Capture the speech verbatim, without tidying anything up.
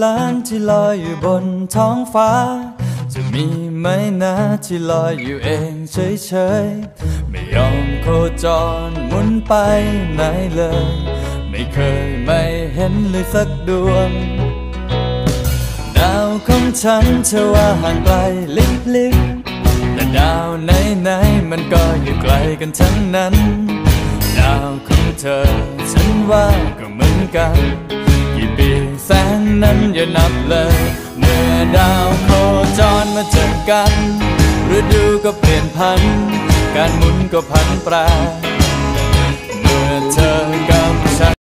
ล้านที่ลอยอยู่บนท้องฟ้าจะมีไหมนะที่ลอยอยู่เองเฉยๆไม่ยอมโคจรหมุนไปไหนเลยไม่เคยไม่เห็นเลยสักดวงดาวของฉันเชื่อว่าห่างไกลลิบๆแต่ดาวไหนๆมันก็อยู่ไกลกันทั้งนั้นดาวของเธอฉันว่าก็เหมือนกันกี่ปีแสนนั้นอย่านับเลยเมื่อดาวโคจรมาเจอกันฤดูก็เปลี่ยนพันการหมุนก็พันแปร